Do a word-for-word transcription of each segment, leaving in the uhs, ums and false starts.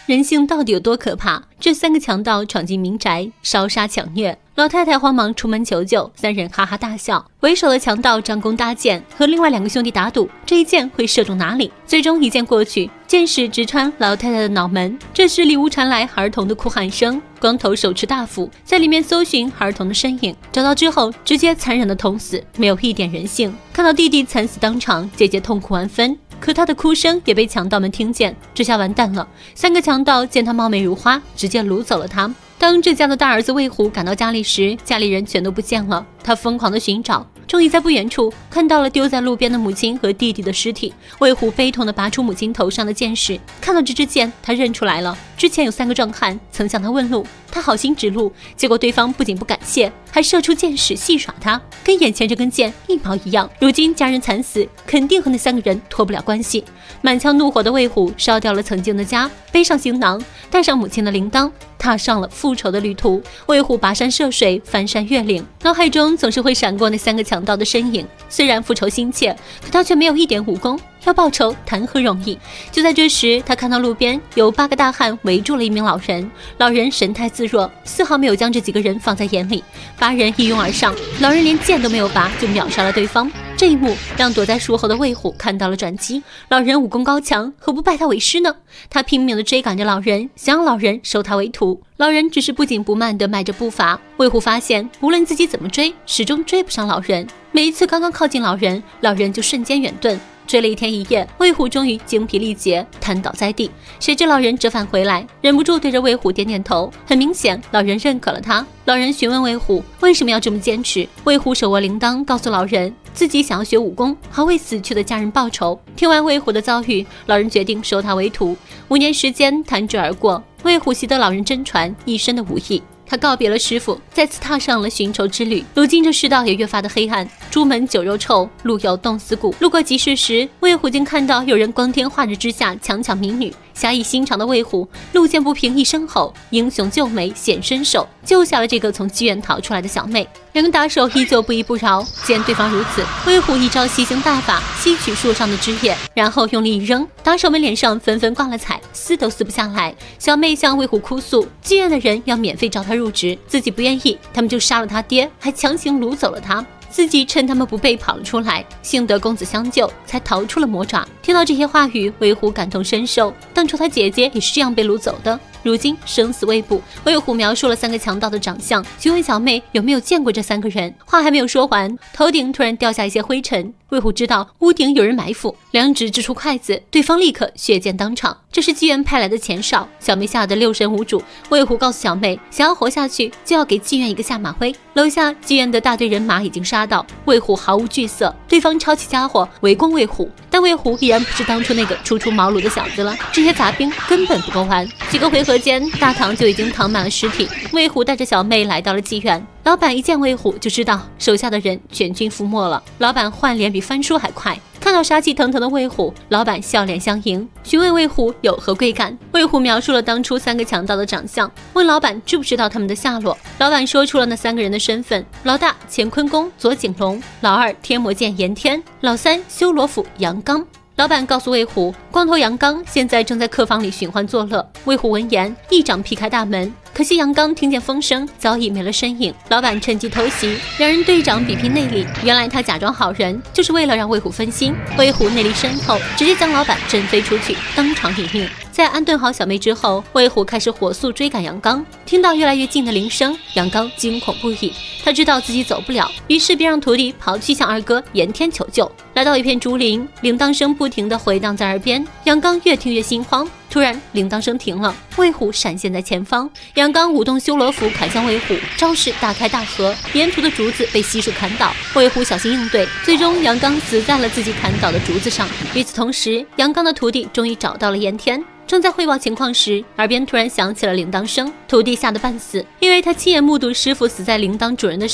人性到底有多可怕？这三个强盗闯进民宅，烧杀抢掠，老太太慌忙出门求救，三人哈哈大笑。为首的强盗张弓搭箭，和另外两个兄弟打赌，这一箭会射中哪里。最终一箭过去，箭矢直穿老太太的脑门。这时里屋传来孩童的哭喊声，光头手持大斧在里面搜寻孩童的身影，找到之后直接残忍的捅死，没有一点人性。看到弟弟惨死当场，姐姐痛苦万分。可他的哭声也被强盗们听见，这下完蛋了。三个强盗见他貌美如花，直接掳走了他。当这家的大儿子魏虎赶到家里时，家里人全都不见了。他疯狂的寻找，终于在不远处看到了丢在路边的母亲和弟弟的尸体。魏虎悲痛地拔出母亲头上的箭矢，看到这支箭，他认出来了，之前有三个壮汉曾向他问路，他好心指路，结果对方不仅不感谢，还射出箭矢戏耍他，跟眼前这根箭一毛一样。如今家人惨死，肯定和那三个人脱不了关系。满腔怒火的魏虎烧掉了曾经的家，背上行囊，带上母亲的铃铛，踏上了复仇的旅途。魏虎跋山涉水，翻山越岭，脑海中总是会闪过那三个强盗的身影。虽然复仇心切，可他却没有一点武功，要报仇谈何容易。就在这时，他看到路边有八个大汉围住了一名老人，老人神态自若，丝毫没有将这几个人放在眼里。八人一拥而上，老人连剑都没有拔就秒杀了对方。这一幕让躲在树后的魏虎看到了转机，老人武功高强，何不拜他为师呢？他拼命地追赶着老人，想让老人收他为徒。老人只是不紧不慢地迈着步伐，魏虎发现无论自己怎么追，始终追不上老人。每一次刚刚靠近老人，老人就瞬间远遁。追了一天一夜，魏虎终于精疲力竭，瘫倒在地。谁知老人折返回来，忍不住对着魏虎点点头。很明显，老人认可了他。老人询问魏虎为什么要这么坚持。魏虎手握铃铛，告诉老人自己想要学武功，好为死去的家人报仇。听完魏虎的遭遇，老人决定收他为徒。五年时间弹指而过，魏虎习得老人真传一身的武艺。他告别了师傅，再次踏上了寻仇之旅。如今这世道也越发的黑暗，朱门酒肉臭，路有冻死骨。路过集市时，魏虎竟看到有人光天化日之下强抢民女。侠义心肠的魏虎路见不平一声吼，英雄救美显身手，救下了这个从妓院逃出来的小妹。两个打手依旧不依不饶，见对方如此，魏虎一招吸星大法，吸取树上的枝叶，然后用力一扔，打手们脸上纷纷挂了彩，撕都撕不下来。小妹向魏虎哭诉，妓院的人要免费招她入职，自己不愿意，他们就杀了他爹，还强行掳走了他。自己趁他们不备跑了出来，幸得公子相救，才逃出了魔爪。听到这些话语，魏虎感同身受，当初他姐姐也是这样被掳走的，如今生死未卜。魏虎描述了三个强盗的长相，询问小妹有没有见过这三个人。话还没有说完，头顶突然掉下一些灰尘。魏虎知道屋顶有人埋伏，两指掷出筷子，对方立刻血溅当场。这是妓院派来的前哨，小妹吓得六神无主。魏虎告诉小妹，想要活下去，就要给妓院一个下马威。楼下妓院的大队人马已经杀到，魏虎毫无惧色，对方抄起家伙围攻魏虎，但魏虎依然不是当初那个初出茅庐的小子了，这些杂兵根本不够玩。几个回合间，大堂就已经躺满了尸体。魏虎带着小妹来到了妓院，老板一见魏虎就知道手下的人全军覆没了。老板换脸比翻书还快，看到杀气腾腾的魏虎，老板笑脸相迎，询问魏虎有何贵干。魏虎描述了当初三个强盗的长相，问老板知不知道他们的下落。老板说出了那三个人的身份：老大乾坤宫左景龙，老二天魔剑严天，老三修罗府杨刚。老板告诉魏虎，光头杨刚现在正在客房里寻欢作乐。魏虎闻言，一掌劈开大门，可惜杨刚听见风声，早已没了身影。老板趁机偷袭，两人对掌比拼内力。原来他假装好人，就是为了让魏虎分心。魏虎内力深厚，直接将老板震飞出去，当场殒命。在安顿好小妹之后，魏虎开始火速追赶杨刚。听到越来越近的铃声，杨刚惊恐不已，他知道自己走不了，于是便让徒弟跑去向二哥严天求救。来到一片竹林，铃铛声不停地回荡在耳边，杨刚越听越心慌。突然铃铛声停了，魏虎闪现在前方，杨刚舞动修罗斧砍向魏虎，招式大开大合，沿途的竹子被悉数砍倒。魏虎小心应对，最终杨刚死在了自己砍倒的竹子上。与此同时，杨刚的徒弟终于找到了严天。正在汇报情况时，耳边突然响起了铃铛声，徒弟吓得半死，因为他亲眼目睹师傅死在铃铛主人的手上。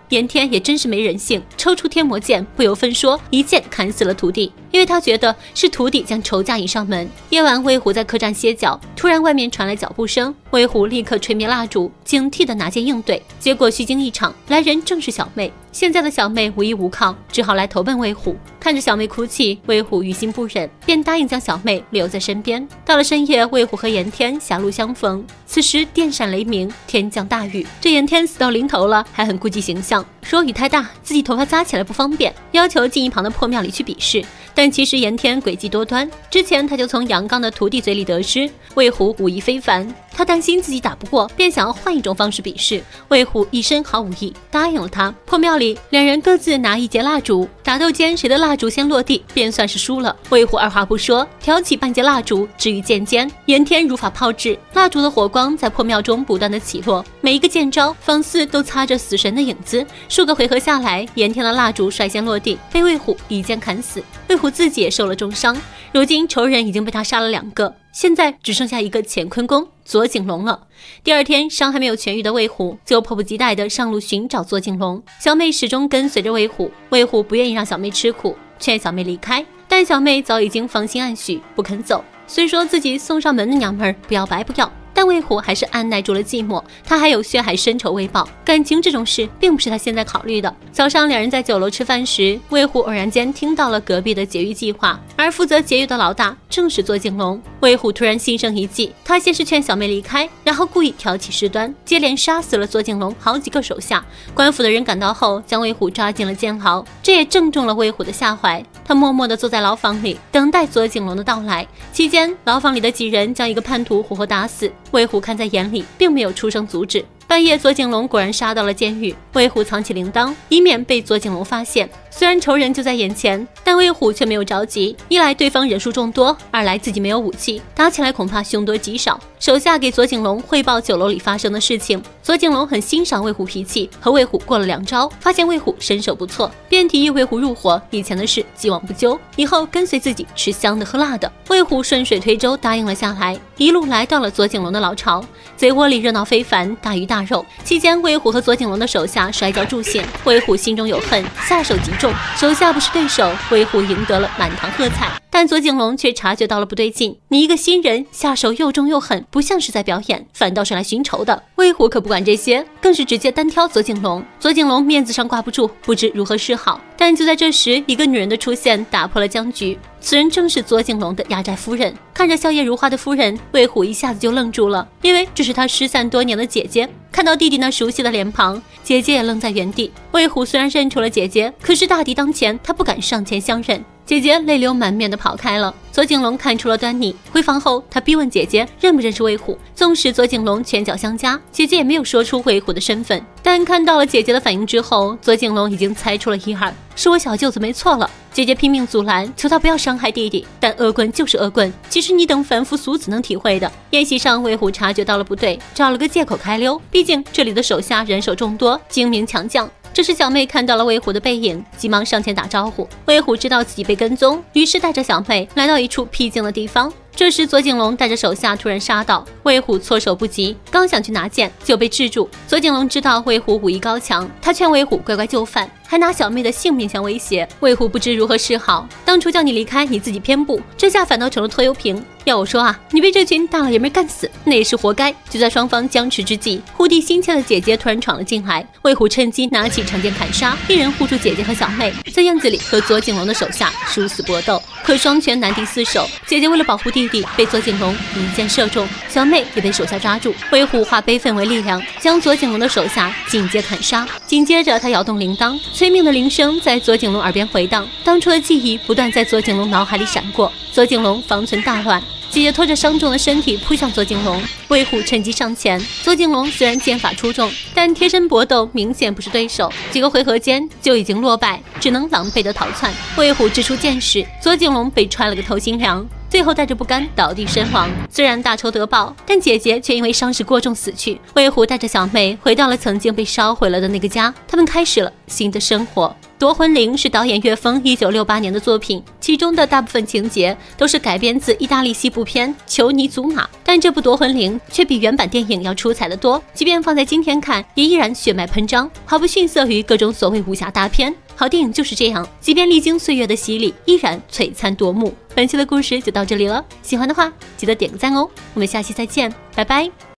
炎天也真是没人性，抽出天魔剑，不由分说一剑砍死了徒弟。因为他觉得是徒弟将仇家引上门。夜晚，魏虎在客栈歇脚，突然外面传来脚步声，魏虎立刻吹灭蜡烛，警惕的拿剑应对。结果虚惊一场，来人正是小妹。现在的小妹无依无靠，只好来投奔魏虎。看着小妹哭泣，魏虎于心不忍，便答应将小妹留在身边。到了深夜，魏虎和炎天狭路相逢，此时电闪雷鸣，天降大雨。这炎天死到临头了，还很顾忌形象，说雨太大，自己头发扎起来不方便，要求进一旁的破庙里去比试。但其实炎天诡计多端，之前他就从杨刚的徒弟嘴里得知魏虎武艺非凡，他担心自己打不过，便想要换一种方式比试。魏虎一身好武艺，答应了他。破庙里，两人各自拿一截蜡烛，打斗间谁的蜡烛先落地，便算是输了。魏虎二话不说，挑起半截蜡烛置于剑尖，炎天如法炮制，蜡烛的火光在破庙中不断的起落，每一个剑招仿似都擦着死神的影子。数个回合下来，炎天的蜡烛率先落地，被魏虎一剑砍死。魏虎自己也受了重伤，如今仇人已经被他杀了两个，现在只剩下一个乾坤宫左景龙了。第二天，伤还没有痊愈的魏虎就迫不及待地上路寻找左景龙。小妹始终跟随着魏虎，魏虎不愿意让小妹吃苦，劝小妹离开，但小妹早已经芳心暗许，不肯走。虽说自己送上门的娘们儿不要白不要，但魏虎还是按耐住了寂寞，他还有血海深仇未报，感情这种事并不是他现在考虑的。早上两人在酒楼吃饭时，魏虎偶然间听到了隔壁的劫狱计划，而负责劫狱的老大正是左景龙。魏虎突然心生一计，他先是劝小妹离开，然后故意挑起事端，接连杀死了左景龙好几个手下。官府的人赶到后，将魏虎抓进了监牢，这也正中了魏虎的下怀。他默默地坐在牢房里，等待左景龙的到来。期间，牢房里的几人将一个叛徒活活打死，魏虎看在眼里，并没有出声阻止。半夜，左景龙果然杀到了监狱，魏虎藏起铃铛，以免被左景龙发现。虽然仇人就在眼前，但魏虎却没有着急，一来对方人数众多，二来自己没有武器，打起来恐怕凶多吉少。手下给左景龙汇报酒楼里发生的事情，左景龙很欣赏魏虎脾气，和魏虎过了两招，发现魏虎身手不错，便提议魏虎入伙，以前的事既往不咎，以后跟随自己吃香的喝辣的。魏虎顺水推舟答应了下来，一路来到了左景龙的老巢。贼窝里热闹非凡，大鱼大肉。期间，魏虎和左景龙的手下摔跤助兴，魏虎心中有恨，下手极重，手下不是对手，魏虎赢得了满堂喝彩。但左景龙却察觉到了不对劲，你一个新人下手又重又狠，不像是在表演，反倒是来寻仇的。魏虎可不管这些，更是直接单挑左景龙。左景龙面子上挂不住，不知如何是好。但就在这时，一个女人的出现打破了僵局，此人正是左景龙的压寨夫人。看着笑靥如花的夫人，魏虎一下子就愣住了，因为这是他失散多年的姐姐。看到弟弟那熟悉的脸庞，姐姐也愣在原地。魏虎虽然认出了姐姐，可是大敌当前，他不敢上前相认。姐姐泪流满面的跑开了。左景龙看出了端倪，回房后他逼问姐姐认不认识魏虎。纵使左景龙拳脚相加，姐姐也没有说出魏虎的身份。但看到了姐姐的反应之后，左景龙已经猜出了一二，是我小舅子没错了。姐姐拼命阻拦，求他不要伤害弟弟，但恶棍就是恶棍，其实你等凡夫俗子能体会的。宴席上，魏虎察觉到了不对，找了个借口开溜，毕竟这里的手下人手众多，精明强将。这时小妹看到了魏虎的背影，急忙上前打招呼。魏虎知道自己被跟踪，于是带着小妹来到一处僻静的地方。这时左景龙带着手下突然杀到，魏虎措手不及，刚想去拿剑就被制住。左景龙知道魏虎武艺高强，他劝魏虎乖乖就范，还拿小妹的性命相威胁。魏虎不知如何是好，当初叫你离开，你自己偏不，这下反倒成了拖油瓶。要我说啊，你被这群大老爷们干死，那也是活该。就在双方僵持之际，护弟心切的姐姐突然闯了进来，魏虎趁机拿起长剑砍杀，一人护住姐姐和小妹，在院子里和左景龙的手下殊死搏斗。可双拳难敌四手，姐姐为了保护弟弟，被左景龙一箭射中，小妹也被手下抓住。魏虎化悲愤为力量，将左景龙的手下尽皆砍杀。紧接着他摇动铃铛，催命的铃声在左景龙耳边回荡，当初的记忆不断在左景龙脑海里闪过。左景龙方寸大乱，姐姐拖着伤重的身体扑向左景龙，魏虎趁机上前。左景龙虽然剑法出众，但贴身搏斗明显不是对手，几个回合间就已经落败，只能狼狈的逃窜。魏虎掷出剑时，左景龙被穿了个透心凉。 最后带着不甘倒地身亡。虽然大仇得报，但姐姐却因为伤势过重死去。魏狐带着小妹回到了曾经被烧毁了的那个家，他们开始了新的生活。《夺魂铃》是导演岳峰一九六八年的作品，其中的大部分情节都是改编自意大利西部片《裘尼祖玛》，但这部《夺魂铃》却比原版电影要出彩得多，即便放在今天看，也依然血脉喷张，毫不逊色于各种所谓武侠大片。好电影就是这样，即便历经岁月的洗礼，依然璀璨夺目。本期的故事就到这里了，喜欢的话记得点个赞哦，我们下期再见，拜拜。